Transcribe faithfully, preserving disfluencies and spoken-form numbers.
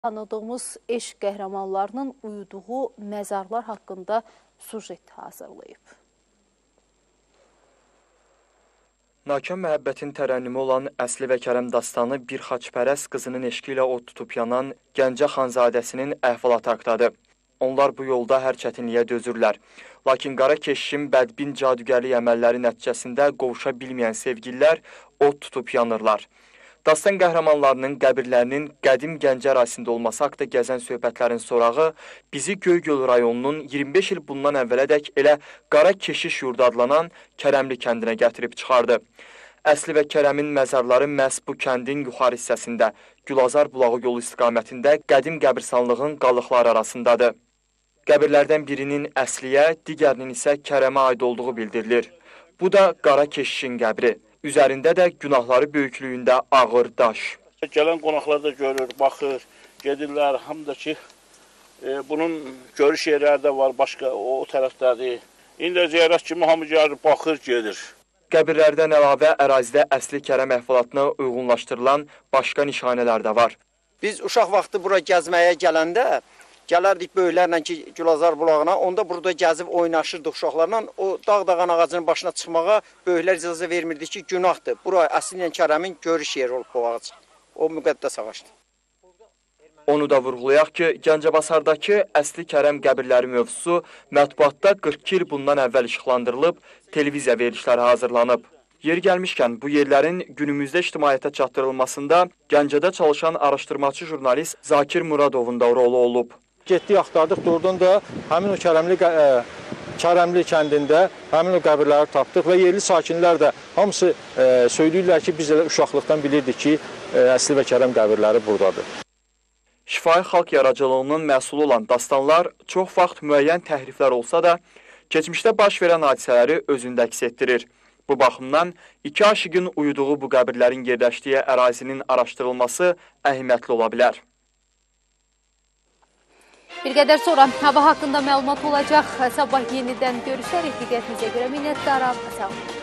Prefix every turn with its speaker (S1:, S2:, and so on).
S1: Tanıdığımız eşq qəhrəmanlarının uyuduğu məzarlar haqqında sujet hazırlayıb.
S2: Nakam məhəbbətin tərənnümü olan Əsli və Kərəm dastanı bir xaçpərəst qızının eşqi ilə od tutub yanan Gəncə xanzadəsinin əhvalatı haqqdadır. Onlar bu yolda hər çətinliyə dözürlər. Lakin qara keşişin bədbin cadügərlik əməlləri nəticəsində qovuşa bilməyən sevgililər od tutub yanırlar. Dastan qəhrəmanlarının qəbirlərinin qədim Gəncə ərazisində olması haqda gəzən söhbətlərin sorağı bizi Göygöl rayonunun iyirmi beş il bundan əvvələdək elə Qara Keşiş yurdu adlanan Kərəmli kəndinə gətirib çıxardı. Əsli və Kərəmin məzarları məhz bu kəndin yuxarı hissəsində, Gülazar bulağı yolu istiqamətində qədim qəbirstanlığın qalıqları arasındadır. Qəbirlərdən birinin Əsliyə, digərinin isə Kərəmə aid olduğu bildirilir. Bu da Qara Keşişin qəbri. Üzərində də günahları böyüklüyündə ağır daş.
S3: Gələn qonaqlar da görür, baxır, gedirlər. Həm də ki, e, bunun görüş yerləri də var, başqa o, o tərəfdədir. İndi ziyarət kimi hamı gəlir, baxır, gedir.
S2: Qəbirlərdən əlavə ərazidə Əsli Kərəm əhvalatına uyğunlaşdırılan başqa nişanələr də var.
S4: Biz uşaq vaxtı bura gəzməyə gələndə, gələrdik böyüklərlə ki, Gülazar bulağına, onda burada gəzib oynaşırdıq uşaqlarla. O dağ-dağan ağacının başına çıxmağa böyüklər icazə vermirdi ki, günahdır. Bura Əsli ilə Kərəmin görüş yeri olub bu ağac. O müqəddəs ağacdır.
S2: Onu da vurğulayaq ki, Gəncəbasardakı Əsli Kərəm qəbirləri mövzusu mətbuatda qırx iki il bundan əvvəl işıqlandırılıb, televiziya verilişləri hazırlanıb. Yeri gəlmişkən, bu yerlərin günümüzdə ictimaiyyətə çatdırılmasında Gəncədə çalışan araşdırmacı jurnalist Zakir Muradovun da rolu olub.
S5: Getdik, axtardıq, doğrudan da həmin o Kərəmli, ə, Kərəmli kəndində həmin o qəbirləri tapdıq və yerli sakinlər də hamısı ə, söyləyirlər ki, biz elə uşaqlıqdan bilirdik ki, ə, Əsli və Kərəm qəbirləri buradadır.
S2: Şifahi xalq yaradıcılığının məhsulu olan dastanlar çox vaxt müəyyən təhriflər olsa da, keçmişdə baş verən hadisələri özündə əks etdirir. Bu baxımdan iki aşiqin uyuduğu bu qəbirlərin yerləşdiyi ərazinin araşdırılması əhəmiyyətli ola bilər.
S1: Bir qədər sonra hava haqqında məlumat olacaq. Sabah yenidən görüşərək, diqqətinizə görə minnətdaram. Sağ olun.